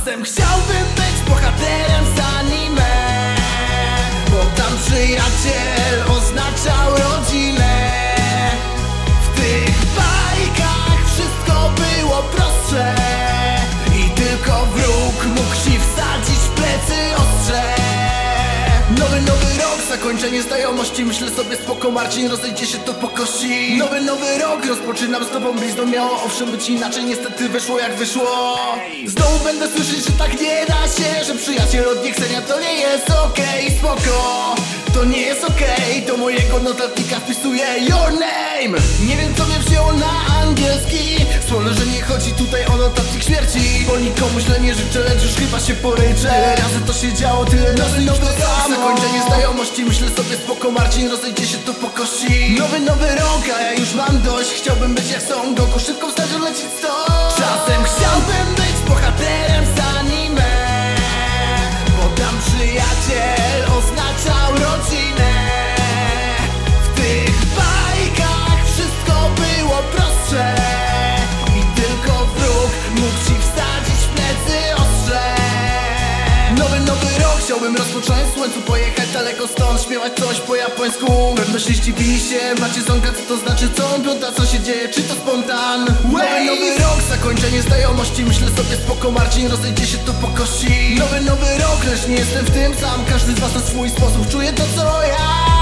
Czasem chciałbym być bohaterem z anime, bo tam przyjaciel oznaczał rodzinę. W tych bajkach wszystko było prostsze i tylko wróg mógł ci wsadzić w plecy ostrze. Nowy rok, zakończenie znajomości. Myślę sobie spoko, Marcin, rozejdzie się to po kości. Nowy rok, rozpoczynam z tobą blizną. Miało owszem być inaczej, niestety wyszło jak wyszło. Znowu będę słyszeć, że tak nie da się, że przyjaciel od niechcenia to nie jest okej. Spoko, to nie jest okej. Do mojego notatnika wpisuję your name. Nie wiem co mnie wzięło na angielski. Słone, że nie chodzi tutaj o notatnik śmierci, bo nikomu źle nie życzę, lecz już chyba się poryczę. Tyle razy to się działo, tyle razy to samo. Zakończenie znajomości, myślę sobie spoko, Marcin, rozejdzie się to po kości. Nowy rok, a ja już mam dość. Chciałbym być jak Son Goku, szybko wstać, lecieć stąd. Czasem chciałbym być bohaterem z anime, bo tam przyjaciel oznaczał rodzinę. W tych bajkach wszystko było prostsze i tylko wróg mógł ci wsadzić w plecy ostrze. Nowy rok, chciałbym rozpocząć słońcu, pojechać daleko stąd, śpiewać coś po japońsku. Pewno się zdziwili się, macie zonka, co to znaczy, co piąta, co się dzieje, czy to spontan? Nowy rok, zakończenie znajomości, myślę sobie spoko, Marcin, rozejdzie się to po kości. Nowy rok, lecz nie jestem w tym sam, każdy z was na swój sposób czuje to co ja.